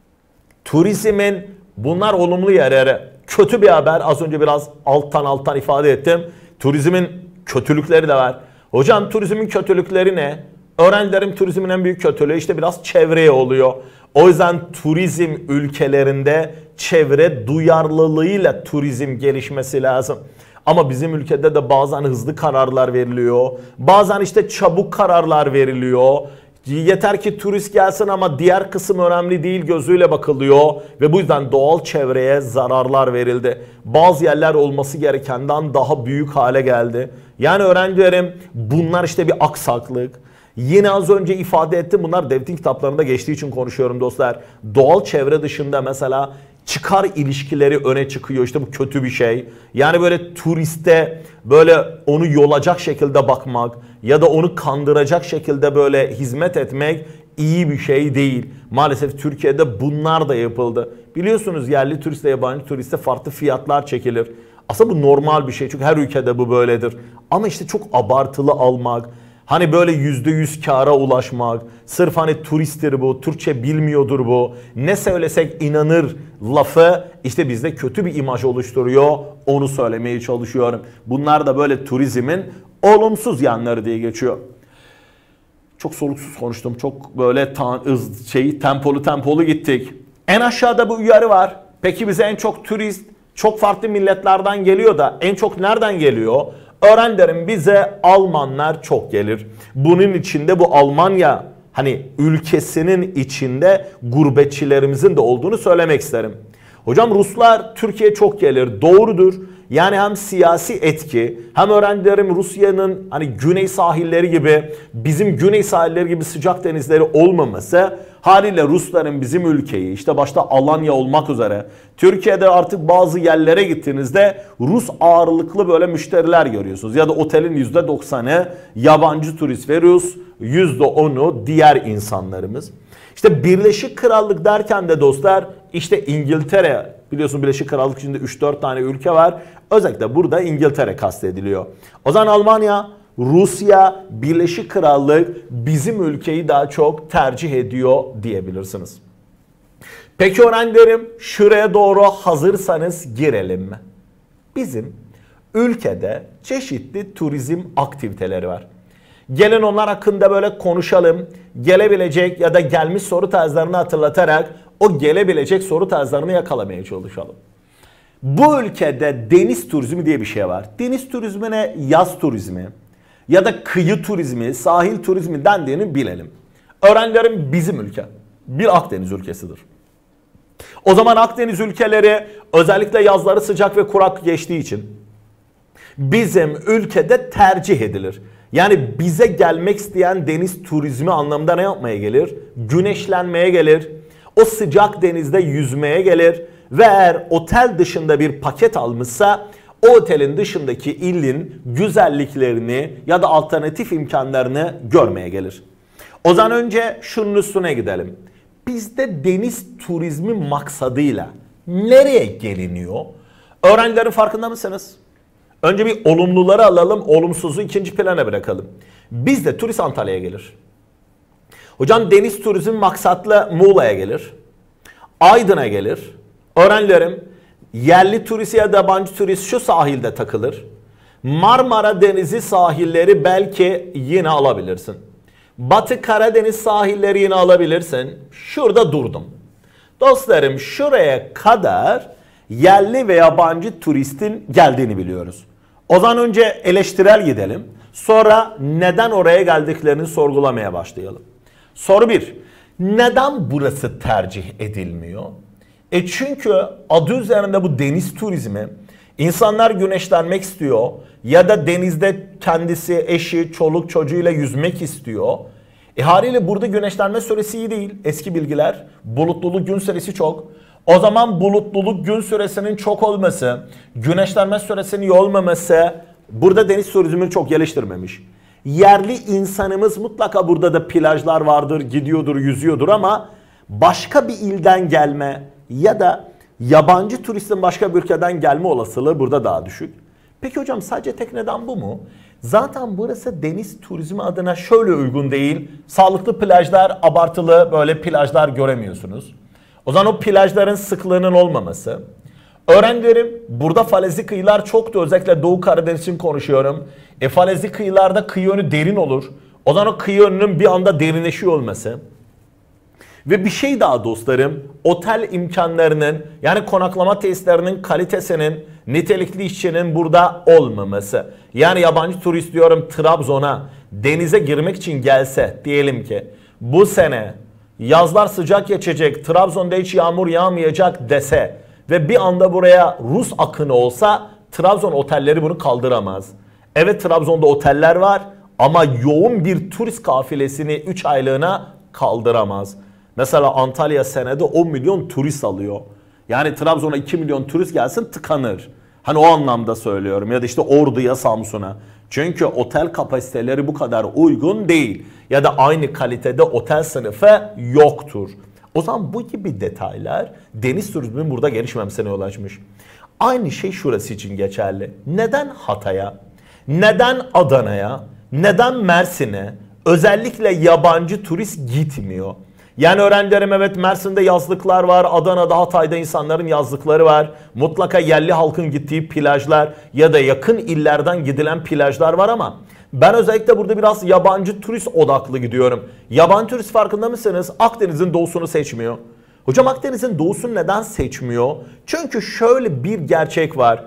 turizmin bunlar olumlu yerlere, kötü bir haber, az önce biraz alttan alttan ifade ettim. Turizmin kötülükleri de var. Hocam turizmin kötülükleri ne? Öğrencilerim, turizmin en büyük kötülüğü işte biraz çevreye oluyor. O yüzden turizm ülkelerinde çevre duyarlılığıyla turizm gelişmesi lazım. Ama bizim ülkede de bazen hızlı kararlar veriliyor. Bazen işte çabuk kararlar veriliyor. Yeter ki turist gelsin ama diğer kısım önemli değil gözüyle bakılıyor. Ve bu yüzden doğal çevreye zararlar verildi. Bazı yerler olması gerekenden daha büyük hale geldi. Yani öğrencilerim, bunlar işte bir aksaklık. Yine az önce ifade ettim, bunlar devletin kitaplarında geçtiği için konuşuyorum dostlar. Doğal çevre dışında mesela çıkar ilişkileri öne çıkıyor. İşte bu kötü bir şey. Yani böyle turiste böyle onu yolacak şekilde bakmak ya da onu kandıracak şekilde böyle hizmet etmek iyi bir şey değil. Maalesef Türkiye'de bunlar da yapıldı. Biliyorsunuz yerli turistle yabancı turiste farklı fiyatlar çekilir. Aslında bu normal bir şey çünkü her ülkede bu böyledir. Ama işte çok abartılı almak, hani böyle yüzde yüz kâra ulaşmak, sırf hani turisttir bu, Türkçe bilmiyordur bu, ne söylesek inanır lafı işte bizde kötü bir imaj oluşturuyor, onu söylemeye çalışıyorum. Bunlar da böyle turizmin olumsuz yanları diye geçiyor. Çok soluksuz konuştum, çok böyle ta, şey, tempolu tempolu gittik. En aşağıda bu uyarı var. Peki bize en çok turist, çok farklı milletlerden geliyor da en çok nereden geliyor? Öğrencilerim, bize Almanlar çok gelir. Bunun içinde bu Almanya hani ülkesinin içinde gurbetçilerimizin de olduğunu söylemek isterim. Hocam Ruslar Türkiye'ye çok gelir. Doğrudur. Yani hem siyasi etki, hem öğrencilerim Rusya'nın hani güney sahilleri gibi, bizim güney sahilleri gibi sıcak denizleri olmaması haliyle Rusların bizim ülkeyi, işte başta Alanya olmak üzere Türkiye'de artık bazı yerlere gittiğinizde Rus ağırlıklı böyle müşteriler görüyorsunuz. Ya da otelin yüzde doksanı yabancı turist ve Rus, yüzde onu diğer insanlarımız. İşte Birleşik Krallık derken de dostlar, işte İngiltere, biliyorsun Birleşik Krallık içinde üç dört tane ülke var. Özellikle burada İngiltere kastediliyor. O zaman Almanya, Rusya, Birleşik Krallık bizim ülkeyi daha çok tercih ediyor diyebilirsiniz. Peki öğrencilerim, şuraya doğru hazırsanız girelim mi? Bizim ülkede çeşitli turizm aktiviteleri var. Gelin onlar hakkında böyle konuşalım. Gelebilecek ya da gelmiş soru tarzlarını hatırlatarak o gelebilecek soru tarzlarını yakalamaya çalışalım. Bu ülkede deniz turizmi diye bir şey var. Deniz turizmine yaz turizmi ya da kıyı turizmi, sahil turizmi dendiğini bilelim. Öğrencilerim bizim ülke bir Akdeniz ülkesidir. O zaman Akdeniz ülkeleri özellikle yazları sıcak ve kurak geçtiği için bizim ülkede tercih edilir. Yani bize gelmek isteyen deniz turizmi anlamda ne yapmaya gelir? Güneşlenmeye gelir. O sıcak denizde yüzmeye gelir. Ve eğer otel dışında bir paket almışsa o otelin dışındaki ilin güzelliklerini ya da alternatif imkanlarını görmeye gelir. O zaman önce şunun üstüne gidelim. Bizde deniz turizmi maksadıyla nereye geliniyor? Öğrencilerin farkında mısınız? Önce bir olumluları alalım, olumsuzu ikinci plana bırakalım. Bizde turist Antalya'ya gelir. Hocam deniz turizmi maksatlı Muğla'ya gelir. Aydın'a gelir. Öğrencilerim yerli turist ya da yabancı turist şu sahilde takılır. Marmara Denizi sahilleri belki yine alabilirsin. Batı Karadeniz sahilleri yine alabilirsin. Şurada durdum. Dostlarım şuraya kadar yerli ve yabancı turistin geldiğini biliyoruz. O zaman önce eleştirel gidelim. Sonra neden oraya geldiklerini sorgulamaya başlayalım. Soru bir. Neden burası tercih edilmiyor? E çünkü adı üzerinde bu deniz turizmi, insanlar güneşlenmek istiyor ya da denizde kendisi, eşi, çoluk çocuğuyla yüzmek istiyor. E haliyle burada güneşlenme süresi iyi değil. Eski bilgiler. Bulutluluk gün süresi çok. O zaman bulutluluk gün süresinin çok olması, güneşlenme süresinin iyi olmaması burada deniz turizmini çok geliştirmemiş. Yerli insanımız mutlaka burada da plajlar vardır, gidiyordur, yüzüyordur ama başka bir ilden gelme ya da yabancı turistin başka bir ülkeden gelme olasılığı burada daha düşük. Peki hocam sadece tek neden bu mu? Zaten burası deniz turizmi adına şöyle uygun değil. Sağlıklı plajlar, abartılı böyle plajlar göremiyorsunuz. O zaman o plajların sıklığının olmaması. Öğrencilerim burada falezli kıyılar çoktu. Özellikle Doğu Karadeniz için konuşuyorum. E falezli kıyılarda kıyı önü derin olur. O zaman o kıyı önünün bir anda derinleşiyor olması. Ve bir şey daha dostlarım. Otel imkanlarının yani konaklama tesislerinin kalitesinin, nitelikli işçinin burada olmaması. Yani yabancı turist diyorum Trabzon'a denize girmek için gelse diyelim ki bu sene yazlar sıcak geçecek, Trabzon'da hiç yağmur yağmayacak dese ve bir anda buraya Rus akını olsa Trabzon otelleri bunu kaldıramaz. Evet Trabzon'da oteller var ama yoğun bir turist kafilesini üç aylığına kaldıramaz. Mesela Antalya senede on milyon turist alıyor. Yani Trabzon'a iki milyon turist gelsin tıkanır. Hani o anlamda söylüyorum ya da işte Ordu'ya, Samsun'a. Çünkü otel kapasiteleri bu kadar uygun değil. Ya da aynı kalitede otel sınıfı yoktur. O zaman bu gibi detaylar deniz turizminin burada gelişmemesine yol açmış. Aynı şey şurası için geçerli. Neden Hatay'a, neden Adana'ya, neden Mersin'e özellikle yabancı turist gitmiyor? Yani öğrencilerim evet Mersin'de yazlıklar var, Adana'da, Hatay'da insanların yazlıkları var. Mutlaka yerli halkın gittiği plajlar ya da yakın illerden gidilen plajlar var ama ben özellikle burada biraz yabancı turist odaklı gidiyorum. Yabancı turist farkında mısınız? Akdeniz'in doğusunu seçmiyor. Hocam Akdeniz'in doğusunu neden seçmiyor? Çünkü şöyle bir gerçek var.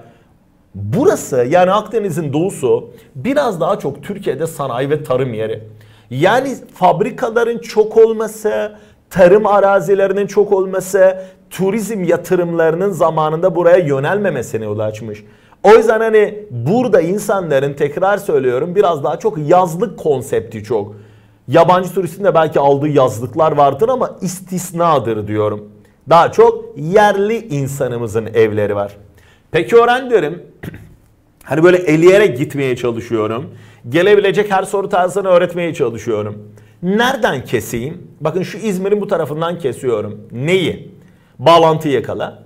Burası yani Akdeniz'in doğusu biraz daha çok Türkiye'de sanayi ve tarım yeri. Yani fabrikaların çok olması, tarım arazilerinin çok olması, turizm yatırımlarının zamanında buraya yönelmemesine yol açmış. O yüzden hani burada insanların, tekrar söylüyorum, biraz daha çok yazlık konsepti çok. Yabancı turistin de belki aldığı yazlıklar vardır ama istisnadır diyorum. Daha çok yerli insanımızın evleri var. Peki öğrencilerim, hani böyle eleyerek gitmeye çalışıyorum. Gelebilecek her soru tarzını öğretmeye çalışıyorum. Nereden keseyim? Bakın şu İzmir'in bu tarafından kesiyorum. Neyi? Bağlantıyı yakala.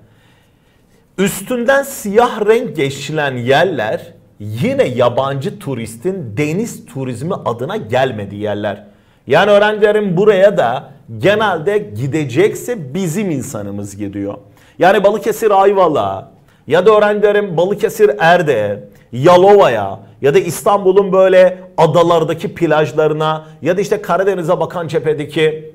Üstünden siyah renk geçilen yerler yine yabancı turistin deniz turizmi adına gelmediği yerler. Yani öğrencilerim buraya da genelde gidecekse bizim insanımız gidiyor. Yani Balıkesir Ayvalık'a ya da öğrencilerim Balıkesir Erde'ye, Yalova'ya ya da İstanbul'un böyle adalardaki plajlarına ya da işte Karadeniz'e bakan cephedeki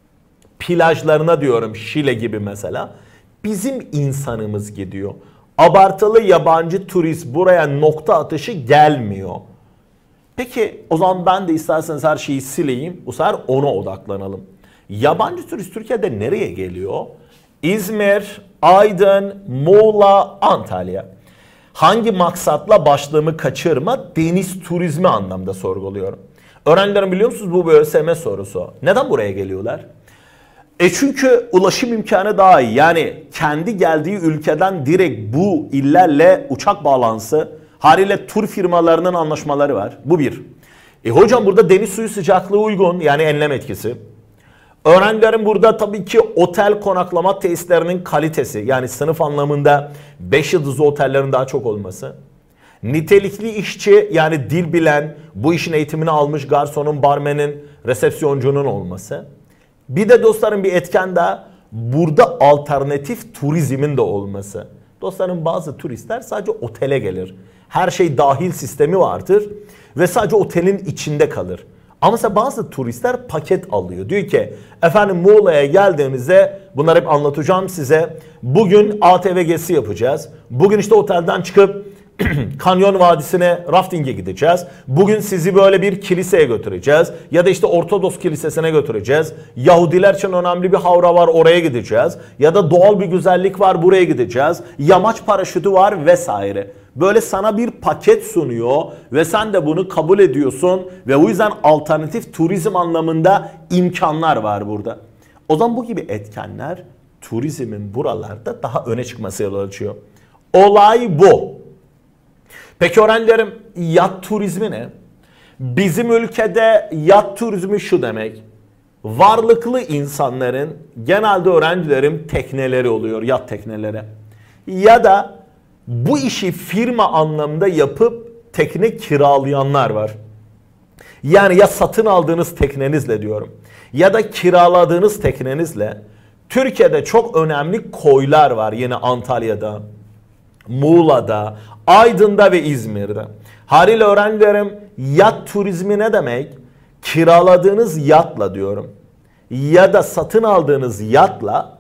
plajlarına diyorum, Şile gibi mesela. Bizim insanımız gidiyor. Abartılı yabancı turist buraya nokta atışı gelmiyor. Peki o zaman ben de isterseniz her şeyi sileyim. Bu sefer ona odaklanalım. Yabancı turist Türkiye'de nereye geliyor? İzmir, Aydın, Muğla, Antalya. Hangi maksatla başlığımı kaçırma? Deniz turizmi anlamda sorguluyorum. Öğrencilerim, biliyor musunuz bu bir ÖSYM sorusu. Neden buraya geliyorlar? E çünkü ulaşım imkanı daha iyi. Yani kendi geldiği ülkeden direkt bu illerle uçak bağlantısı, haliyle tur firmalarının anlaşmaları var. Bu bir. E hocam burada deniz suyu sıcaklığı uygun, yani enlem etkisi. Öğrencilerin burada tabii ki otel konaklama tesislerinin kalitesi, yani sınıf anlamında beş yıldızlı otellerin daha çok olması. Nitelikli işçi, yani dil bilen, bu işin eğitimini almış garsonun, barmenin, resepsiyoncunun olması. Bir de dostlarım bir etken daha, burada alternatif turizmin de olması. Dostlarım bazı turistler sadece otele gelir. Her şey dahil sistemi vardır ve sadece otelin içinde kalır. Ama mesela bazı turistler paket alıyor. Diyor ki efendim Muğla'ya geldiğimizde, bunları hep anlatacağım size. Bugün A T V gezisi yapacağız. Bugün işte otelden çıkıp Kanyon Vadisi'ne rafting'e gideceğiz. Bugün sizi böyle bir kiliseye götüreceğiz. Ya da işte Ortodoks Kilisesi'ne götüreceğiz. Yahudiler için önemli bir havra var, oraya gideceğiz. Ya da doğal bir güzellik var, buraya gideceğiz. Yamaç paraşütü var vesaire. Böyle sana bir paket sunuyor ve sen de bunu kabul ediyorsun. Ve o yüzden alternatif turizm anlamında imkanlar var burada. O zaman bu gibi etkenler turizmin buralarda daha öne çıkması yol açıyor. Olay bu. Peki öğrencilerim, yat turizmi ne? Bizim ülkede yat turizmi şu demek. Varlıklı insanların, genelde öğrencilerim, tekneleri oluyor, yat tekneleri. Ya da bu işi firma anlamda yapıp tekne kiralayanlar var. Yani ya satın aldığınız teknenizle diyorum, ya da kiraladığınız teknenizle. Türkiye'de çok önemli koylar var, yine Antalya'da, Muğla'da, Aydın'da ve İzmir'de. Haliyle öğrencilerim, yat turizmi ne demek? Kiraladığınız yatla diyorum, ya da satın aldığınız yatla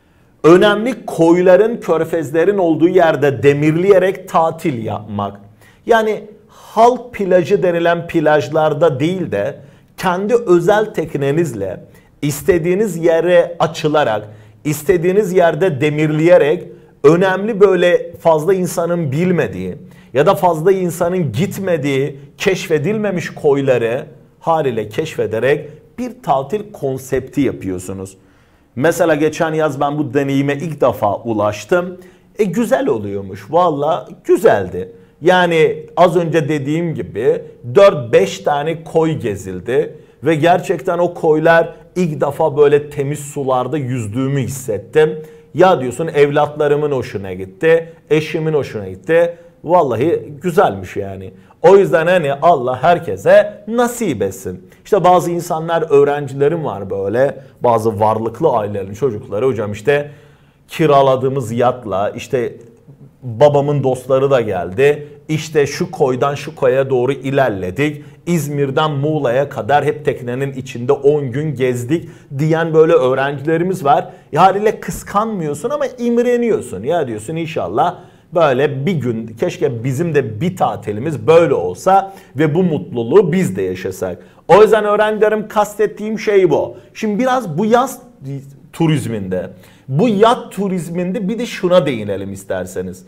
önemli koyların, körfezlerin olduğu yerde demirleyerek tatil yapmak. Yani halk plajı denilen plajlarda değil de kendi özel teknenizle istediğiniz yere açılarak, istediğiniz yerde demirleyerek önemli böyle fazla insanın bilmediği ya da fazla insanın gitmediği, keşfedilmemiş koyları haliyle keşfederek bir tatil konsepti yapıyorsunuz. Mesela geçen yaz ben bu deneyime ilk defa ulaştım. E güzel oluyormuş. Valla güzeldi. Yani az önce dediğim gibi dört beş tane koy gezildi. Ve gerçekten o koylar, ilk defa böyle temiz sularda yüzdüğümü hissettim. Ya diyorsun evlatlarımın hoşuna gitti, eşimin hoşuna gitti. Vallahi güzelmiş yani. O yüzden hani Allah herkese nasip etsin. İşte bazı insanlar, öğrencilerim var böyle, bazı varlıklı ailelerin çocukları, hocam işte kiraladığımız yatla, işte babamın dostları da geldi, İşte şu koydan şu koya doğru ilerledik, İzmir'den Muğla'ya kadar hep teknenin içinde on gün gezdik diyen böyle öğrencilerimiz var. Ya haliyle kıskanmıyorsun ama imreniyorsun. Ya diyorsun inşallah böyle bir gün, keşke bizim de bir tatilimiz böyle olsa ve bu mutluluğu biz de yaşasak. O yüzden öğrencilerim, kastettiğim şey bu. Şimdi biraz bu yaz turizminde, bu yat turizminde bir de şuna değinelim isterseniz.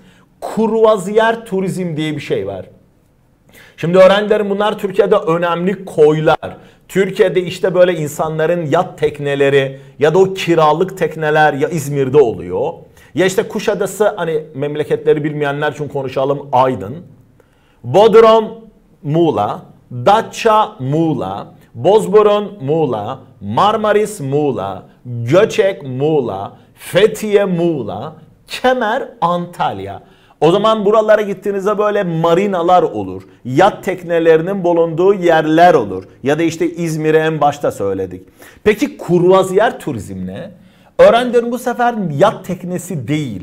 Kruvaziyer turizm diye bir şey var. Şimdi öğrencilerim, bunlar Türkiye'de önemli koylar. Türkiye'de işte böyle insanların yat tekneleri ya da o kiralık tekneler ya İzmir'de oluyor. Ya işte Kuşadası, hani memleketleri bilmeyenler için konuşalım, Aydın. Bodrum, Muğla. Datça, Muğla. Bozburun, Muğla. Marmaris, Muğla. Göçek, Muğla. Fethiye, Muğla. Kemer, Antalya. O zaman buralara gittiğinizde böyle marinalar olur. Yat teknelerinin bulunduğu yerler olur. Ya da işte İzmir'i en başta söyledik. Peki kruvaziyer turizm ne? Öğrencilerim, bu sefer yat teknesi değil.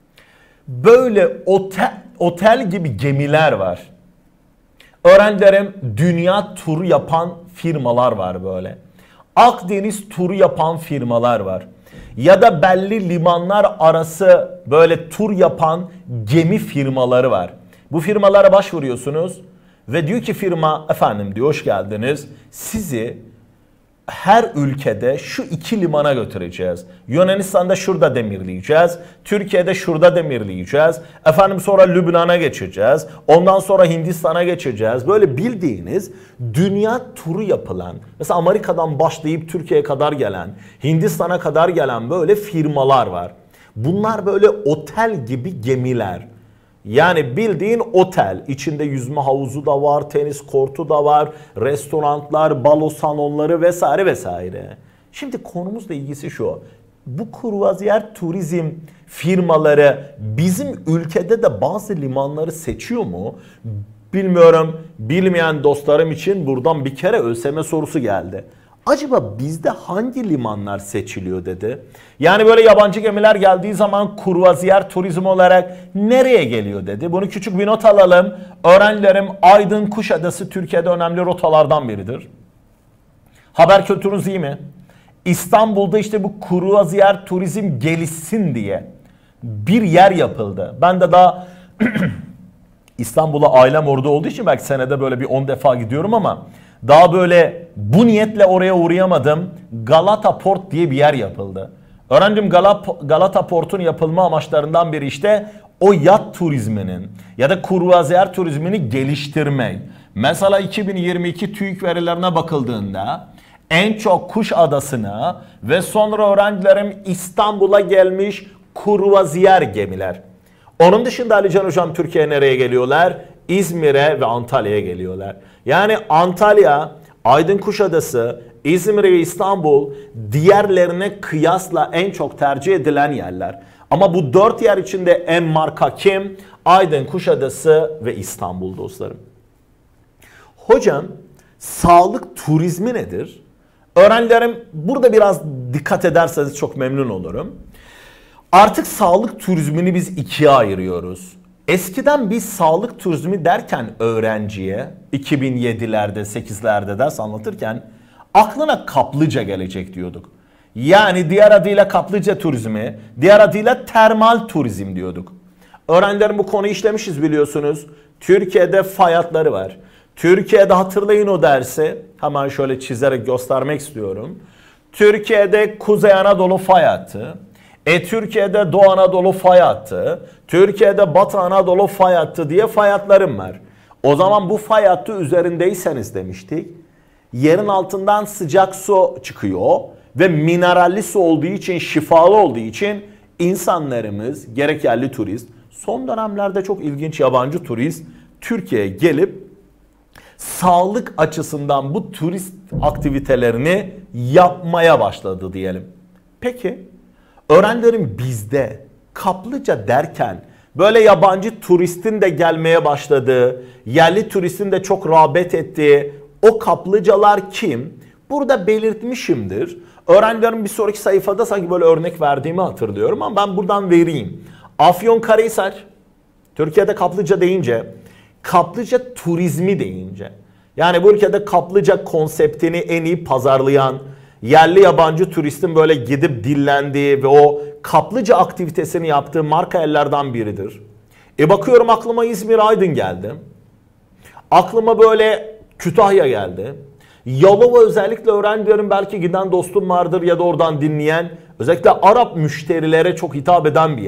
Böyle otel, otel gibi gemiler var. Öğrencilerim, dünya turu yapan firmalar var böyle. Akdeniz turu yapan firmalar var. Ya da belli limanlar arası böyle tur yapan gemi firmaları var. Bu firmalara başvuruyorsunuz ve diyor ki firma, efendim diyor, hoş geldiniz. Sizi her ülkede şu iki limana götüreceğiz. Yunanistan'da şurada demirleyeceğiz. Türkiye'de şurada demirleyeceğiz. Efendim sonra Lübnan'a geçeceğiz. Ondan sonra Hindistan'a geçeceğiz. Böyle bildiğiniz dünya turu yapılan, mesela Amerika'dan başlayıp Türkiye'ye kadar gelen, Hindistan'a kadar gelen böyle firmalar var. Bunlar böyle otel gibi gemiler. Yani bildiğin otel. İçinde yüzme havuzu da var, tenis kortu da var, restoranlar, balo salonları vesaire vesaire. Şimdi konumuzla ilgisi şu. Bu kruvaziyer turizm firmaları bizim ülkede de bazı limanları seçiyor mu? Bilmiyorum. Bilmeyen dostlarım için buradan bir kere ÖSYM sorusu geldi. Acaba bizde hangi limanlar seçiliyor dedi. Yani böyle yabancı gemiler geldiği zaman kruvaziyer turizm olarak nereye geliyor dedi. Bunu küçük bir not alalım. Öğrencilerim, Aydın Kuşadası Türkiye'de önemli rotalardan biridir. Haber kültürünüz iyi mi? İstanbul'da işte bu kruvaziyer turizm gelişsin diye bir yer yapıldı. Ben de daha İstanbul'a ailem orada olduğu için belki senede böyle bir on defa gidiyorum ama daha böyle bu niyetle oraya uğrayamadım. Galata Port diye bir yer yapıldı. Öğrencim, Galata Port'un yapılma amaçlarından biri işte o yat turizminin ya da kruvaziyer turizmini geliştirmek. Mesela iki bin yirmi iki TÜİK verilerine bakıldığında en çok Kuşadası'na ve sonra öğrencilerim İstanbul'a gelmiş kruvaziyer gemiler. Onun dışında Alican Hocam, Türkiye'ye nereye geliyorlar? İzmir'e ve Antalya'ya geliyorlar. Yani Antalya, Aydın Kuşadası, İzmir ve İstanbul diğerlerine kıyasla en çok tercih edilen yerler. Ama bu dört yer içinde en marka kim? Aydın Kuşadası ve İstanbul dostlarım. Hocam, sağlık turizmi nedir? Öğrencilerim, burada biraz dikkat ederseniz çok memnun olurum. Artık sağlık turizmini biz ikiye ayırıyoruz. Eskiden biz sağlık turizmi derken öğrenciye iki bin yedilerde sekizlerde ders anlatırken aklına kaplıca gelecek diyorduk. Yani diğer adıyla kaplıca turizmi, diğer adıyla termal turizm diyorduk. Öğrencilerim, bu konuyu işlemişiz biliyorsunuz. Türkiye'de fay hatları var. Türkiye'de hatırlayın o dersi. Hemen şöyle çizerek göstermek istiyorum. Türkiye'de Kuzey Anadolu fay hattı. E Türkiye'de Doğu Anadolu fay hattı, Türkiye'de Batı Anadolu fay hattı diye fay hatlarım var. O zaman bu fay hattı üzerindeyseniz demiştik, yerin altından sıcak su çıkıyor ve mineralli su olduğu için, şifalı olduğu için insanlarımız, gerek yerli turist, son dönemlerde çok ilginç yabancı turist Türkiye'ye gelip sağlık açısından bu turist aktivitelerini yapmaya başladı diyelim. Peki, öğrencilerim, bizde kaplıca derken böyle yabancı turistin de gelmeye başladığı, yerli turistin de çok rağbet ettiği o kaplıcalar kim? Burada belirtmişimdir. Öğrencilerim, bir sonraki sayfada sanki böyle örnek verdiğimi hatırlıyorum ama ben buradan vereyim. Afyonkarahisar, Türkiye'de kaplıca deyince, kaplıca turizmi deyince, yani bu ülkede kaplıca konseptini en iyi pazarlayan, yerli yabancı turistin böyle gidip dillendiği ve o kaplıca aktivitesini yaptığı marka yerlerden biridir. E bakıyorum, aklıma İzmir, Aydın geldi. Aklıma böyle Kütahya geldi. Yalova, özellikle öğrencilerim, belki giden dostum vardır ya da oradan dinleyen, özellikle Arap müşterilere çok hitap eden bir yer.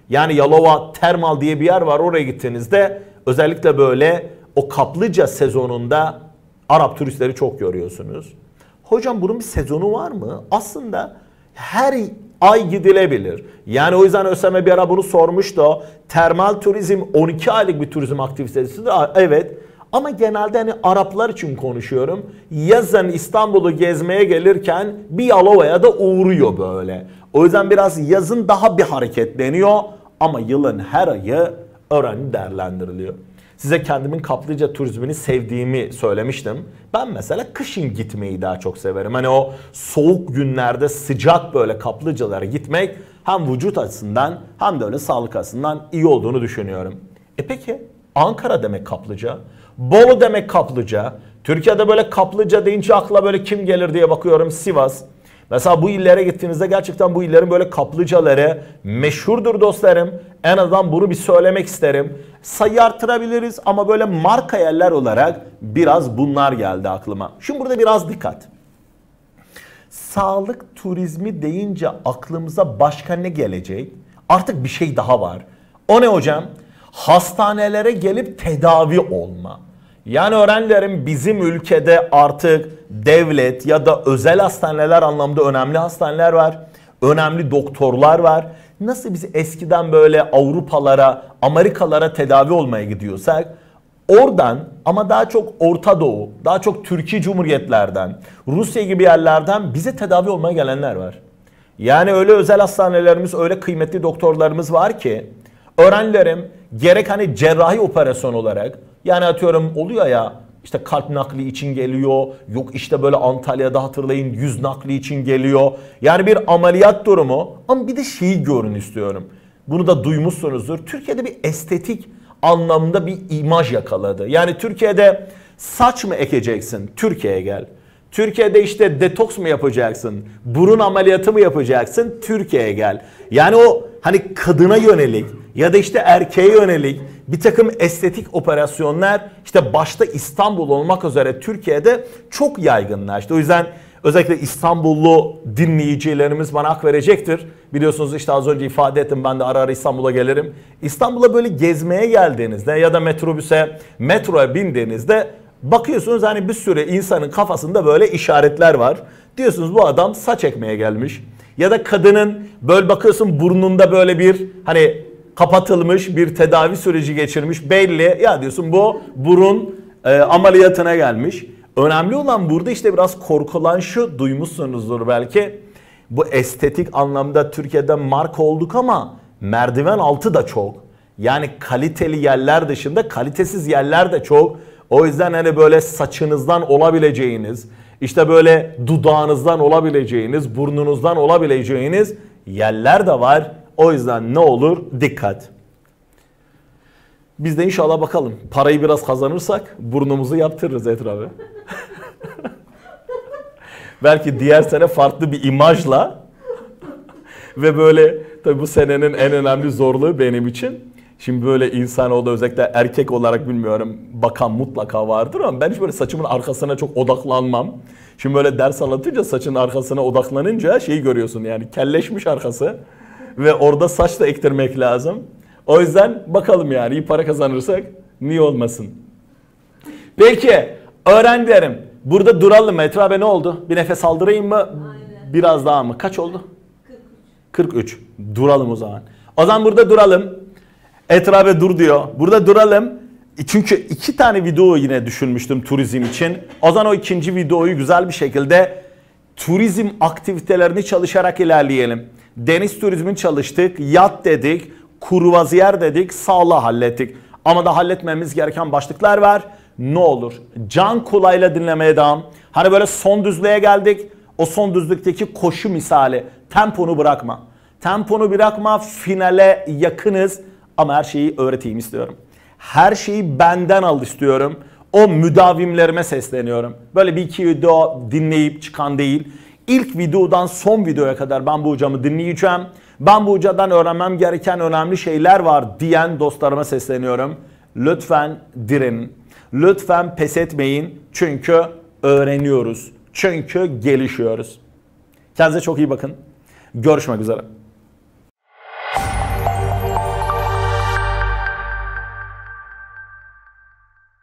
Yani Yalova Termal diye bir yer var, oraya gittiğinizde özellikle böyle o kaplıca sezonunda Arap turistleri çok görüyorsunuz. Hocam bunun bir sezonu var mı? Aslında her ay gidilebilir. Yani o yüzden ÖSYM bir ara bunu sormuştu. Termal turizm on iki aylık bir turizm aktivitesidir. Evet. Ama genelde hani Araplar için konuşuyorum. Yazın İstanbul'u gezmeye gelirken bir Yalova'ya da uğruyor böyle. O yüzden biraz yazın daha bir hareketleniyor. Ama yılın her ayı öğrenci değerlendiriliyor. Size kendimin kaplıca turizmini sevdiğimi söylemiştim. Ben mesela kışın gitmeyi daha çok severim. Hani o soğuk günlerde sıcak böyle kaplıcalara gitmek hem vücut açısından hem de öyle sağlık açısından iyi olduğunu düşünüyorum. E peki Ankara demek kaplıca, Bolu demek kaplıca. Türkiye'de böyle kaplıca deyince akla böyle kim gelir diye bakıyorum, Sivas. Mesela bu illere gittiğinizde gerçekten bu illerin böyle kaplıcaları meşhurdur dostlarım. En azından bunu bir söylemek isterim. Sayı artırabiliriz ama böyle marka yerler olarak biraz bunlar geldi aklıma. Şimdi burada biraz dikkat. Sağlık turizmi deyince aklımıza başka ne gelecek? Artık bir şey daha var. O ne hocam? Hastanelere gelip tedavi olma. Yani öğrencilerim, bizim ülkede artık devlet ya da özel hastaneler anlamda önemli hastaneler var. Önemli doktorlar var. Nasıl biz eskiden böyle Avrupalara, Amerikalara tedavi olmaya gidiyorsak, oradan ama daha çok Orta Doğu, daha çok Türkiye Cumhuriyetlerden, Rusya gibi yerlerden bize tedavi olmaya gelenler var. Yani öyle özel hastanelerimiz, öyle kıymetli doktorlarımız var ki öğrencilerim gerek hani cerrahi operasyon olarak, yani atıyorum oluyor ya işte kalp nakli için geliyor, yok işte böyle Antalya'da hatırlayın yüz nakli için geliyor. Yani bir ameliyat durumu, ama bir de şeyi görün istiyorum. Bunu da duymuşsunuzdur. Türkiye'de bir estetik anlamda bir imaj yakaladı. Yani Türkiye'de saç mı ekeceksin? Türkiye'ye gel. Türkiye'de işte detoks mu yapacaksın? Burun ameliyatı mı yapacaksın? Türkiye'ye gel. Yani o hani kadına yönelik ya da işte erkeğe yönelik bir takım estetik operasyonlar işte başta İstanbul olmak üzere Türkiye'de çok yaygınlaştı. O yüzden özellikle İstanbullu dinleyicilerimiz bana hak verecektir. Biliyorsunuz işte az önce ifade ettim, ben de ara ara İstanbul'a gelirim. İstanbul'a böyle gezmeye geldiğinizde ya da metrobüse, metroya bindiğinizde bakıyorsunuz hani bir sürü insanın kafasında böyle işaretler var. Diyorsunuz bu adam saç ekmeye gelmiş. Ya da kadının böyle bakıyorsun burnunda böyle bir hani kapatılmış bir tedavi süreci geçirmiş belli. Ya diyorsun bu burun e, ameliyatına gelmiş. Önemli olan burada işte biraz korkulan şu, duymuşsunuzdur belki. Bu estetik anlamda Türkiye'de marka olduk ama merdiven altı da çok. Yani kaliteli yerler dışında kalitesiz yerler de çok. O yüzden hani böyle saçınızdan olabileceğiniz, işte böyle dudağınızdan olabileceğiniz, burnunuzdan olabileceğiniz yerler de var. O yüzden ne olur dikkat. Biz de inşallah bakalım parayı biraz kazanırsak burnumuzu yaptırırız etrafı. Belki diğer sene farklı bir imajla ve böyle tabii bu senenin en önemli zorluğu benim için. Şimdi böyle insanoğlu özellikle erkek olarak bilmiyorum bakan mutlaka vardır ama ben hiç böyle saçımın arkasına çok odaklanmam. Şimdi böyle ders anlatınca saçın arkasına odaklanınca şeyi görüyorsun yani kelleşmiş arkası ve orada saç da ektirmek lazım. O yüzden bakalım yani iyi para kazanırsak niye olmasın. Peki öğrencilerim burada duralım. Etrabe ne oldu? Bir nefes aldırayım mı? Aynen. Biraz daha mı? Kaç oldu? kırk üç. kırk üç. Duralım o zaman. O zaman burada duralım. Etrabe dur diyor. Burada duralım. Çünkü iki tane video yine düşünmüştüm turizm için. O zaman o ikinci videoyu güzel bir şekilde turizm aktivitelerini çalışarak ilerleyelim. Deniz turizmini çalıştık, yat dedik, kruvaziyer dedik, sağlığı hallettik. Ama da halletmemiz gereken başlıklar var. Ne olur can kulağıyla dinlemeye devam. Hani böyle son düzlüğe geldik. O son düzlükteki koşu misali. Temponu bırakma. Temponu bırakma, finale yakınız. Ama her şeyi öğreteyim istiyorum. Her şeyi benden al istiyorum. O müdavimlerime sesleniyorum. Böyle bir iki video dinleyip çıkan değil. İlk videodan son videoya kadar ben bu hocamı dinleyeceğim. Ben bu hocadan öğrenmem gereken önemli şeyler var diyen dostlarıma sesleniyorum. Lütfen direnin. Lütfen pes etmeyin. Çünkü öğreniyoruz. Çünkü gelişiyoruz. Kendinize çok iyi bakın. Görüşmek üzere.